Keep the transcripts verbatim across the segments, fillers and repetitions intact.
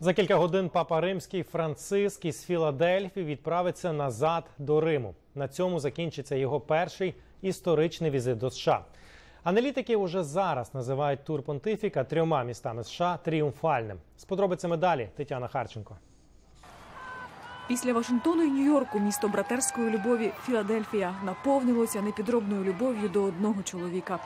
За кілька годин папа римський Франциск із Філадельфії відправиться назад до Риму. На цьому закінчиться його перший історичний візит до США. Аналітики уже зараз називають тур понтифіка трьома містами США тріумфальним. З подробицями далі Тетяна Харченко. Після Вашингтону і Нью-Йорку місто братерської любові Філадельфія наповнилося непідробною любов'ю до одного чоловіка.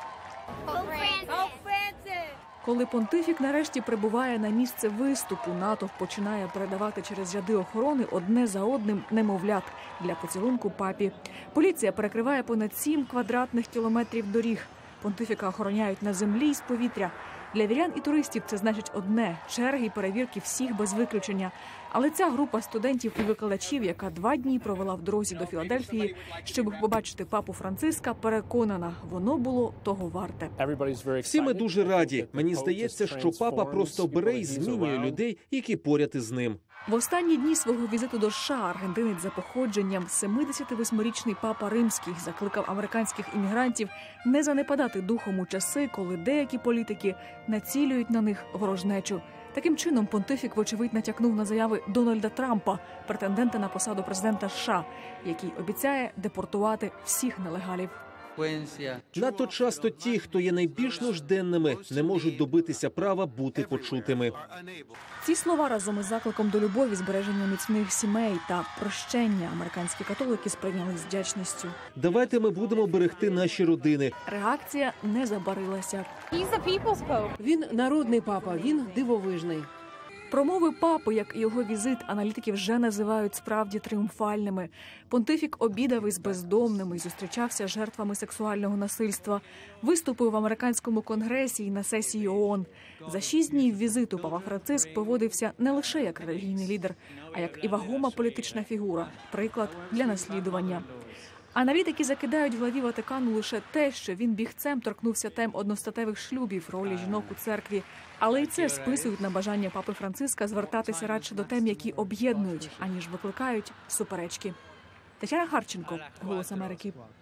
Коли понтифік нарешті прибуває на місце виступу, натовп починає передавати через ряди охорони одне за одним немовлят для поцілунку папі. Поліція перекриває понад сім квадратних кілометрів доріг. Понтифіка охороняють на землі і з повітря. Для вірян і туристів це значить одне – черги і перевірки всіх без виключення. Але ця група студентів і викладачів, яка два дні провела в дорозі до Філадельфії, щоб побачити папу Франциска, переконана – воно було того варте. Всі ми дуже раді. Мені здається, що папа просто бере і змінює людей, які поряд із ним. В останні дні свого візиту до США аргентинець за походженням, семидесятивосьмирічний папа римський, закликав американських іммігрантів не занепадати духом у часи, коли деякі політики націлюють на них ворожнечу. Таким чином, понтифік, вочевидь, натякнув на заяви Дональда Трампа, претендента на посаду президента США, який обіцяє депортувати всіх нелегалів. Надто часто ті, хто є найбільш нужденними, не можуть добитися права бути почутими. Ці слова разом із закликом до любові, збереження міцних сімей та прощення американські католики сприйняли з вдячністю. Давайте ми будемо берегти наші родини. Реакція не забарилася. Він народний папа, він дивовижний. Промови папи, як і його візит, аналітики вже називають справді тріумфальними. Понтифік обідав із бездомними і зустрічався з жертвами сексуального насильства. Виступив в американському конгресі і на сесії ООН. За шість днів візиту папа Франциск поводився не лише як релігійний лідер, а як і вагома політична фігура, приклад для наслідування. Аналітики закидають в главі Ватикану лише те, що він бігцем торкнувся тем одностатевих шлюбів, ролі жінок у церкві. Але й це списують на бажання папи Франциска звертатися радше до тем, які об'єднують, аніж викликають суперечки. Тетяна Харченко, «Голос Америки».